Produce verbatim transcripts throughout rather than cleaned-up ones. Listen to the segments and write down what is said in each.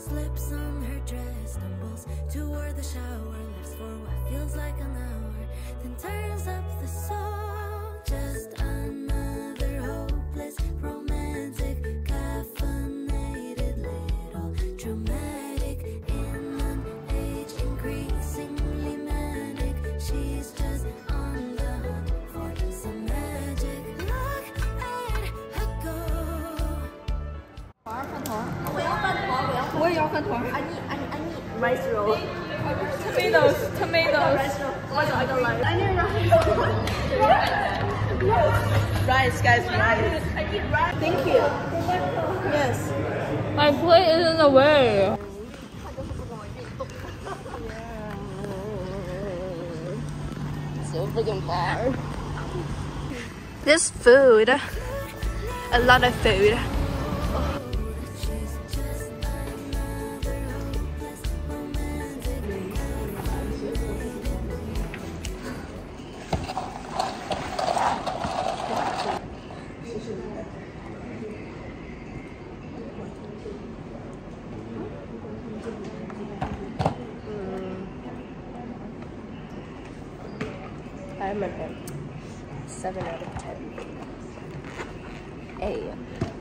Slips on her dress, stumbles toward the shower, lives for what feels like an hour, then turns up the song. Just another hopeless, romantic, caffeinated little dramatic in an age increasingly manic. She's just on the hunt for some magic. Look at her go. 我要饭团，我要。我也要饭团。I need, I need, I need rice roll. Tomatoes, tomatoes. Rice roll. What's I don't like? I need rice. Rice, guys, rice. I need rice. Thank you. Yes. My plate is in the way. So freaking far. This food, a lot of food. I'm a seven out of ten. A.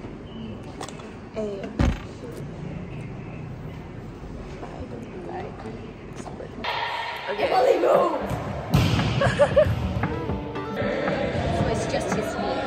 A. Okay. Emily, move! So it's just his feet.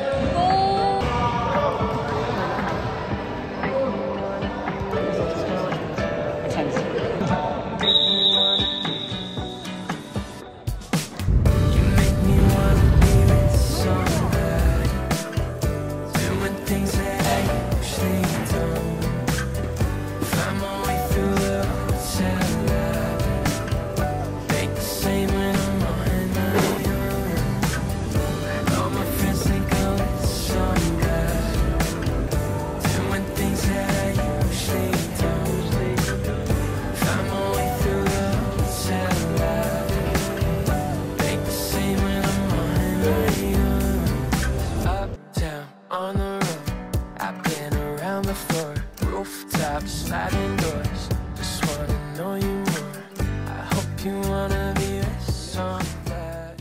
Sliding doors, just wanna know you more. I hope you wanna be with somebody.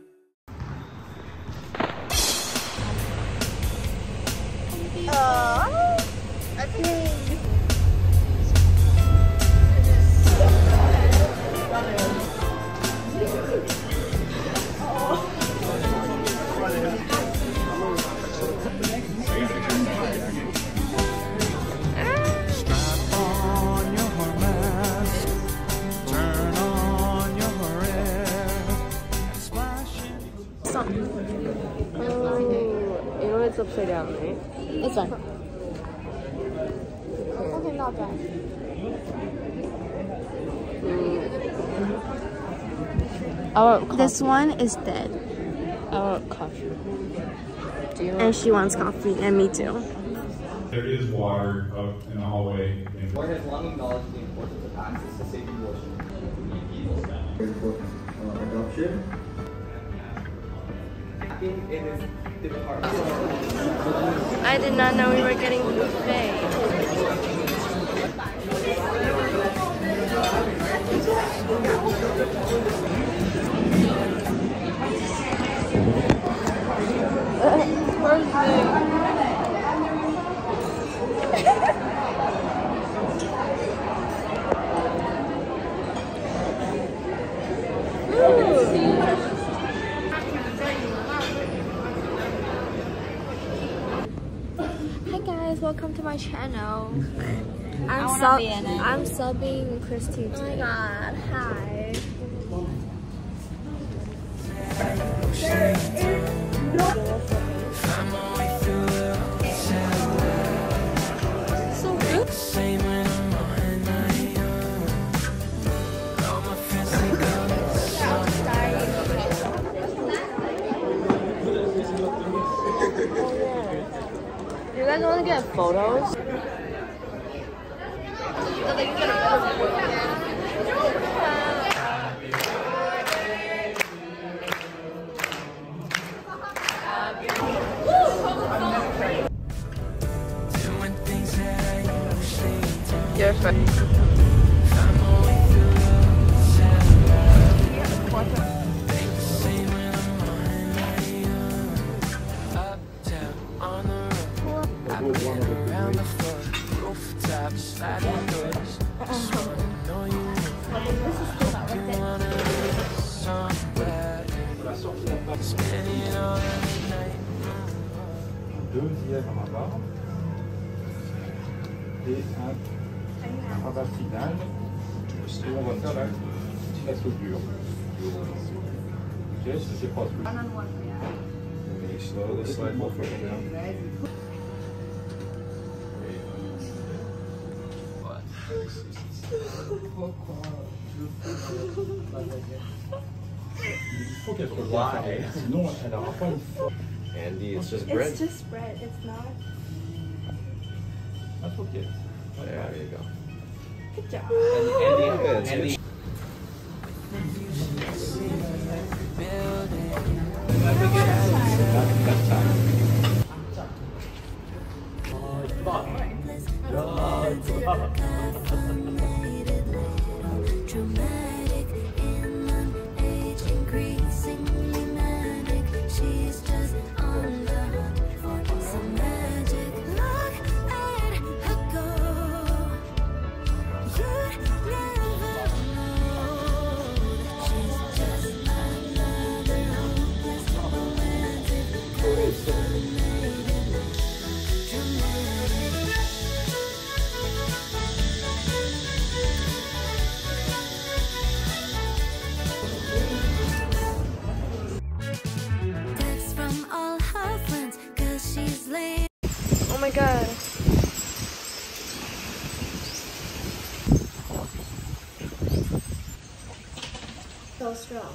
Oh, I think. Oh, you know it's upside down, right? This one. Okay, not bad. I want coffee. This one is dead. I want coffee. Do you want And she wants coffee, and me too. There is water out in the hallway. The board has long acknowledged the importance of access to safe abortion. Adoption. It is department. I did not know we were getting buffet. Hi guys, welcome to my channel. I'm sub I'm subbing Christy. Oh my god, hi. So good. You guys want to get photos? Your much fun. Deux lièvres à barre et un, un ravage final. Et on va faire la, la soudure. Yes, c'est pas plus. Slowly slide more further down. Il faut qu'elle soit bien fermée, sinon elle n'aura pas une forme. Andy, it's just bread. It's just bread. It's not. That's okay. There you go. Good job. Andy, Andy, Andy. That's time. Dramatic in an age increasingly manic. She's just on the hunt for some magic. Look at her go. You'd never know that she's just another hopeless romantic, fascinated, dramatic. Text from all her friends, 'cause she's late. Oh my god. So strong.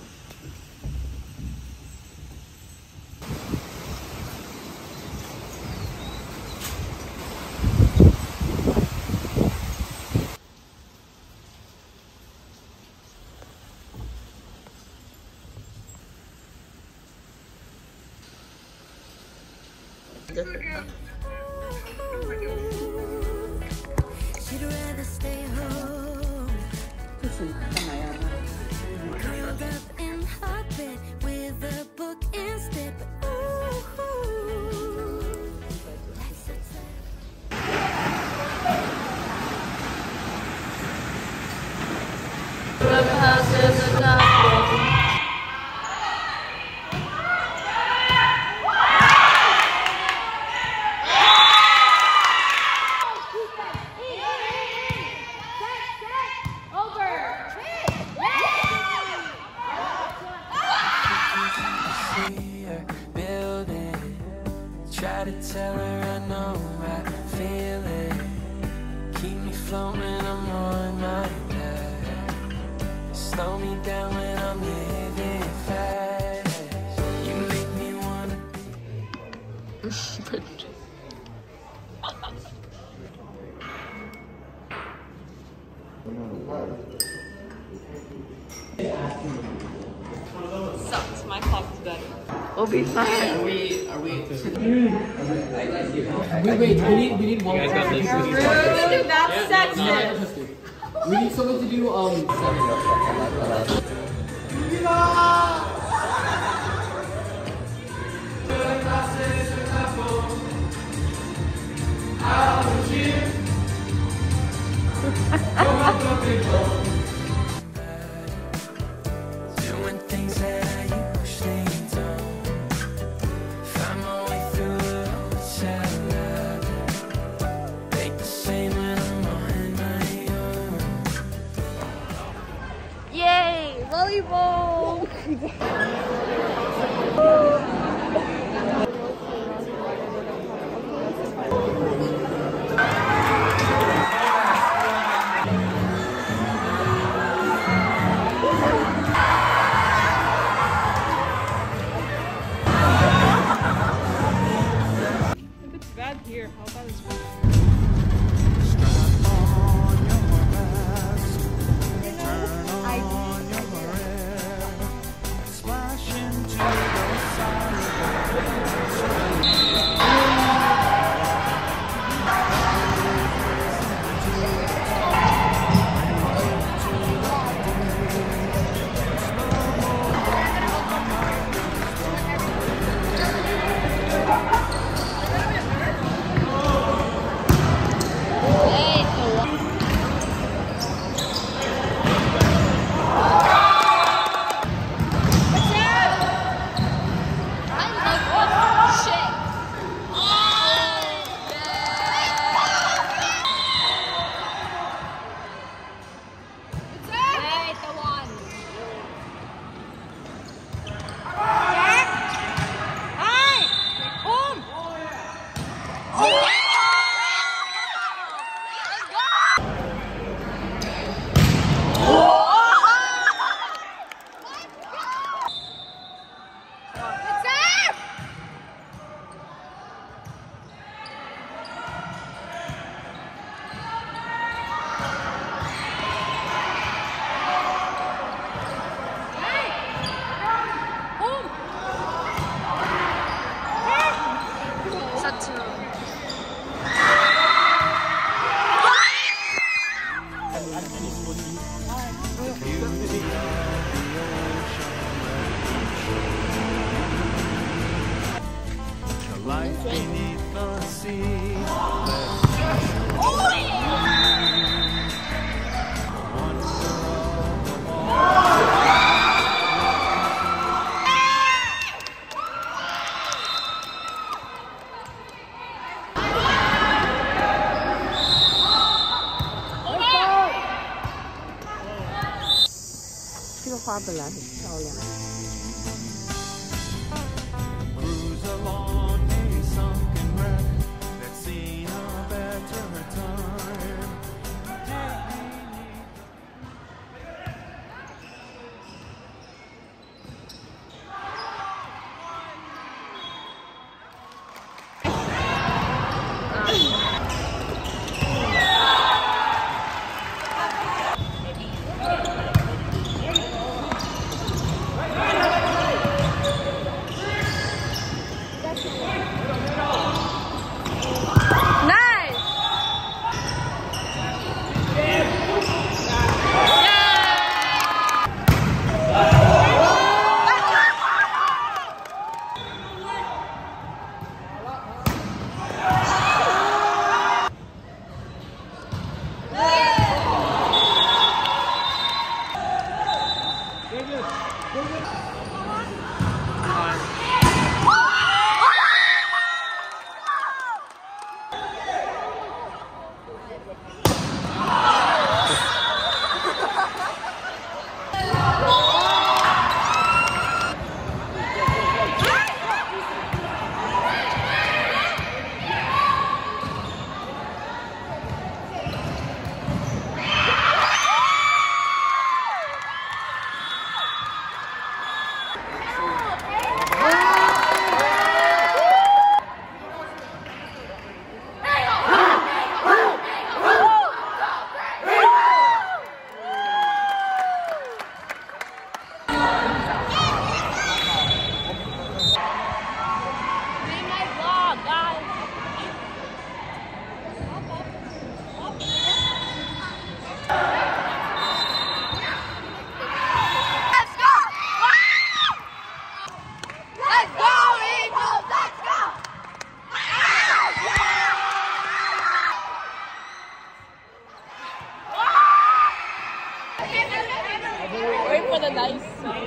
She'd rather stay home, curled up in her bed with a book instead. But ooh, that's so sad. Building, try to tell her I know I feel it. Keep me floating, I'm on my back. Slow me down when I'm living fast. You make me wanna. Sucks. My clock is better. We'll be fine. Are we? Are we? Wait, wait. We need. We need one. That's sexist. We need someone to do um. Doing things that I usually don't. Find my way through the hotel. Make the same when I'm on my own. Yay! Volleyball! If it's bad here, how bad is it? 这个花本来很漂亮。 Wait for the nice.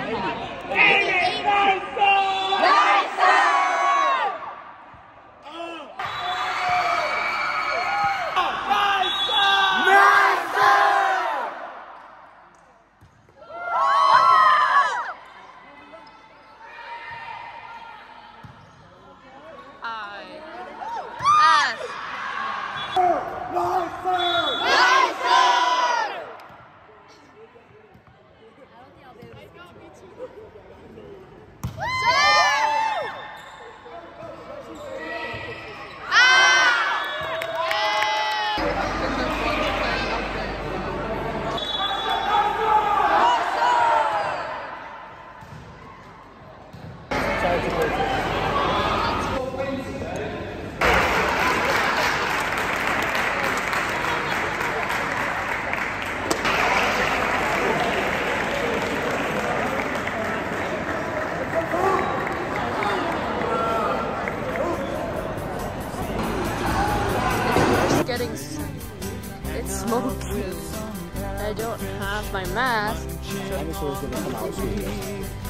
It's smoky. I don't have my mask. Dinosaurs gonna come out soon.